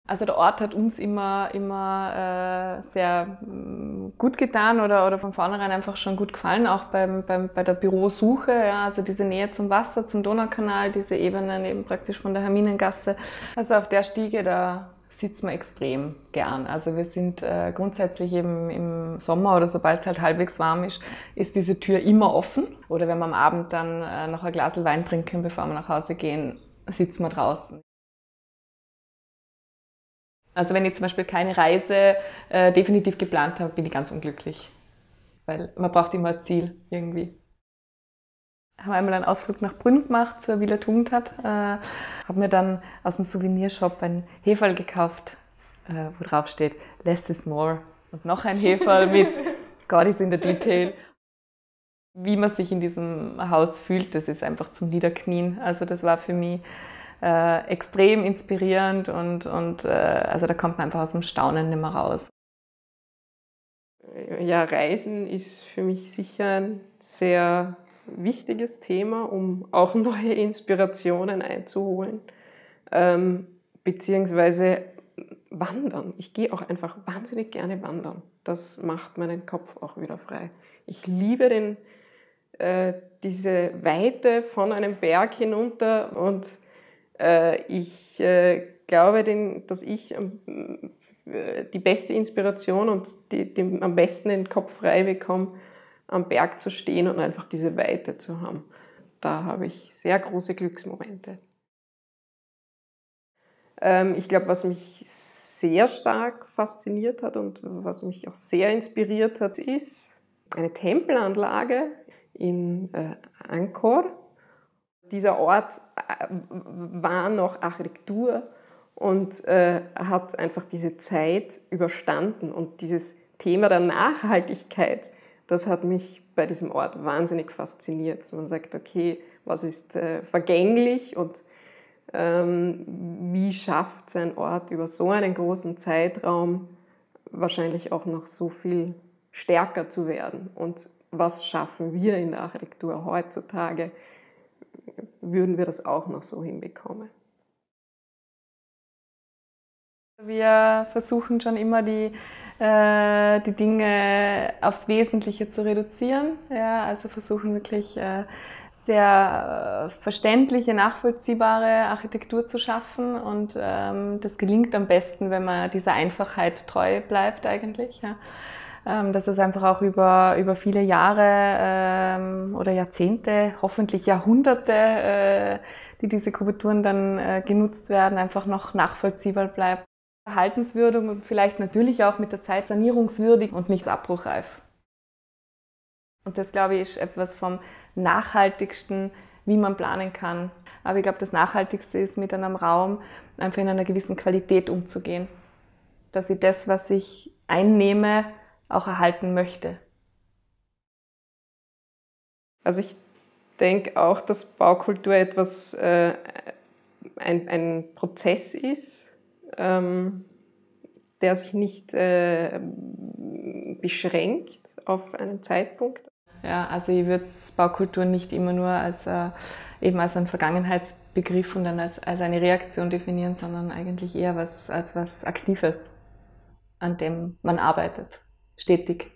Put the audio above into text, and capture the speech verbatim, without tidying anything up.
Also der Ort hat uns immer, immer äh, sehr mh, gut getan oder, oder von vornherein einfach schon gut gefallen, auch beim, beim, bei der Bürosuche. Ja, also diese Nähe zum Wasser, zum Donaukanal, diese Ebenen eben praktisch von der Herminengasse. Also auf der Stiege, da sitzen wir extrem gern. Also wir sind äh, grundsätzlich eben im Sommer oder sobald es halt halbwegs warm ist, ist diese Tür immer offen. Oder wenn wir am Abend dann äh, noch ein Glas Wein trinken, bevor wir nach Hause gehen, sitzen wir draußen. Also wenn ich zum Beispiel keine Reise äh, definitiv geplant habe, bin ich ganz unglücklich. Weil man braucht immer ein Ziel irgendwie. Haben einmal einen Ausflug nach Brünn gemacht zur Villa Tugendhat. Äh, habe mir dann aus dem Souvenirshop ein Heferl gekauft, äh, wo drauf steht Less is more. Und noch ein Heferl mit God is in the detail. Wie man sich in diesem Haus fühlt, das ist einfach zum Niederknien. Also das war für mich Äh, extrem inspirierend und, und äh, also da kommt man einfach aus dem Staunen nicht mehr raus. Ja, Reisen ist für mich sicher ein sehr wichtiges Thema, um auch neue Inspirationen einzuholen, ähm, beziehungsweise wandern. Ich gehe auch einfach wahnsinnig gerne wandern. Das macht meinen Kopf auch wieder frei. Ich liebe den, äh, diese Weite von einem Berg hinunter und Ich äh, glaube, den, dass ich ähm, die beste Inspiration und die, die am besten den Kopf frei bekomme, am Berg zu stehen und einfach diese Weite zu haben. Da habe ich sehr große Glücksmomente. Ähm, ich glaube, was mich sehr stark fasziniert hat und was mich auch sehr inspiriert hat, ist eine Tempelanlage in äh, Angkor. Dieser Ort war noch Architektur und äh, hat einfach diese Zeit überstanden. Und dieses Thema der Nachhaltigkeit, das hat mich bei diesem Ort wahnsinnig fasziniert. Dass man sagt, okay, was ist äh, vergänglich und ähm, wie schafft es ein Ort über so einen großen Zeitraum wahrscheinlich auch noch so viel stärker zu werden? Und was schaffen wir in der Architektur heutzutage? Würden wir das auch noch so hinbekommen? Wir versuchen schon immer die, äh, die Dinge aufs Wesentliche zu reduzieren. Ja, also versuchen wirklich äh, sehr äh, verständliche, nachvollziehbare Architektur zu schaffen. Und ähm, das gelingt am besten, wenn man dieser Einfachheit treu bleibt eigentlich. Ja. Dass es einfach auch über, über viele Jahre ähm, oder Jahrzehnte, hoffentlich Jahrhunderte, äh, die diese Kubaturen dann äh, genutzt werden, einfach noch nachvollziehbar bleibt. Erhaltenswürdig und vielleicht natürlich auch mit der Zeit sanierungswürdig und nicht abbruchreif. Und das, glaube ich, ist etwas vom Nachhaltigsten, wie man planen kann. Aber ich glaube, das Nachhaltigste ist, mit einem Raum einfach in einer gewissen Qualität umzugehen. Dass ich das, was ich einnehme, auch erhalten möchte. Also ich denke auch, dass Baukultur etwas, äh, ein, ein Prozess ist, ähm, der sich nicht äh, beschränkt auf einen Zeitpunkt. Ja, also ich würde Baukultur nicht immer nur als, äh, eben als einen Vergangenheitsbegriff und dann als, als eine Reaktion definieren, sondern eigentlich eher was, als was Aktives, an dem man arbeitet. Stetig.